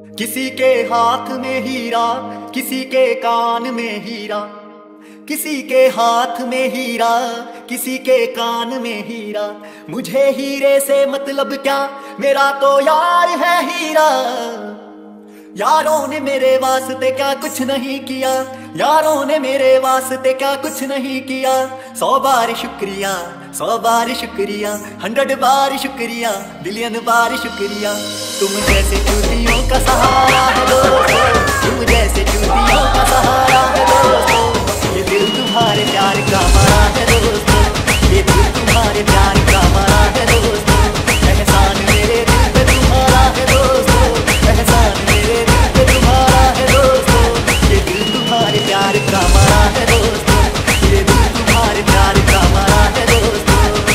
किसी के हाथ में हीरा, किसी के कान में हीरा, किसी के हाथ में हीरा, किसी के कान में हीरा। मुझे हीरे से मतलब क्या, मेरा तो यार है हीरा। यारों ने मेरे वास्ते क्या कुछ नहीं किया, यारों ने मेरे वास्ते क्या कुछ नहीं किया। 100 बार शुक्रिया, 100 बार शुक्रिया, 100 बार शुक्रिया, बिलियन बार शुक्रिया। तुम जैसे चूतियों का सहारा है दोस्तों, तुम जैसे चूतियों का सहारा है दोस्तों। ये दिल तुम्हारे प्यार का मारा है दोस्तों, ये दिल तुम्हारे प्यार का मारा है दोस्तों। एहसान मेरे दिल पे तुम्हारा है दोस्तों, एहसान मेरे दिल पे तुम्हारा है दोस्तों। ये दिल तुम्हारे प्यार का मारा है दोस्तों, ये दिल तुम्हारे प्यार का मारा है दोस्तों।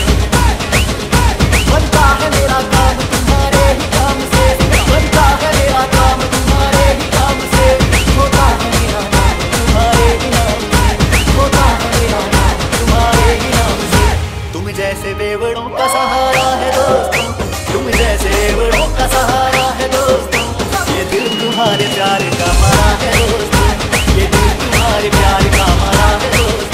बनता है मेरा काम तुम्हारे ही काम से, बनता है मेरा काम तुम्हारे ही काम से। होता है मेरा नाम तुम्हारे ही नाम से, होता है मेरा नाम तुम्हारे ही नाम से। तुम जैसे बेवड़ों का सहारा है दोस्तों, तुम जैसे बेवड़ों का सहारा है दोस्तों। ये दिल तुम्हारे प्यार का मारा है दोस्तों, ये दिल तुम्हारे प्यार का मारा है दोस्तों।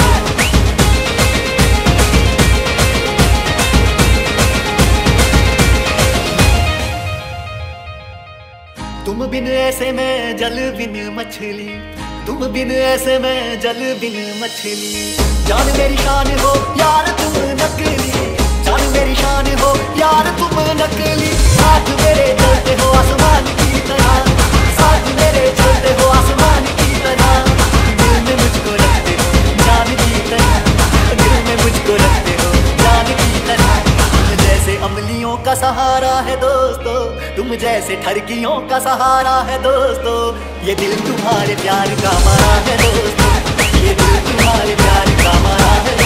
तुम बिन ऐसे में जल बिन मछली, तुम बिन ऐसे में जल बिन मछली। जान मेरी शान हो यार तुम नकली, जान मेरी शान हो यार तुम नकली। साथ मेरे चलते हो आसमान की तरह, साथ मेरे चलते हो आसमान की तरह। दिल में मुझको रखते हो जान की तरह, दिल में मुझको रखते हो जान की तरह। तुम जैसे अमलियों का सहारा है दोस्तों, तुम जैसे ठरकियों का सहारा है दोस्तों। ये दिल तुम्हारे प्यार का मारा है दोस्तों, ये दिल तुम्हारे प्यार का मारा है।